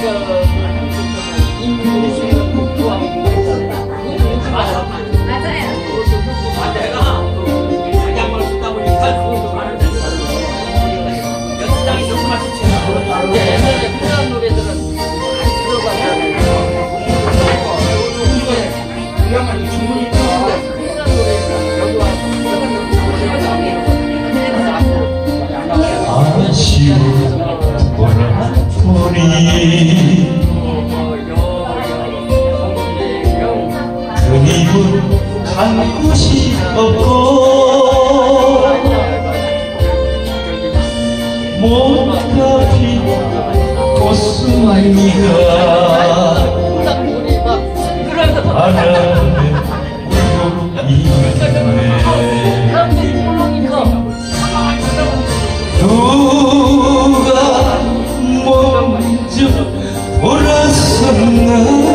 그림은 한 곳이 없고 못가 핀 꽃송이가 바람에 울고 있네. 누가 먼저 돌아섰나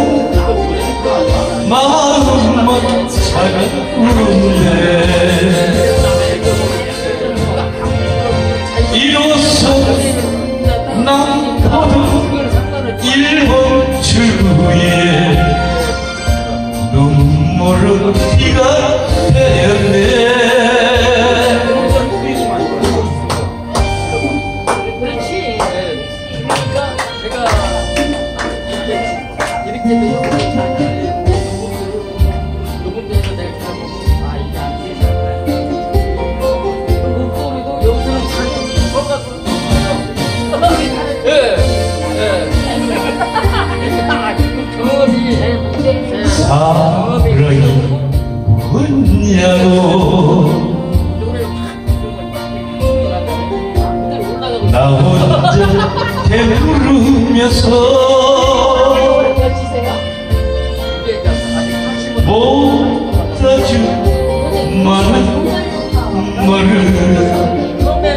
마음만 차가운데 이로써 남포도 일본 주에 눈물은 피가 되었네. 그렇지. 그러니까 제가 이렇게 사랑이 뭐냐고 나 혼자 배부르면서 못다준 많은 말을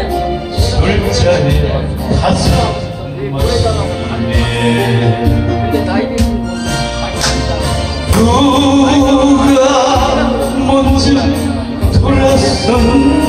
술잔에 타서 마시네. 누가 먼저 돌아섰나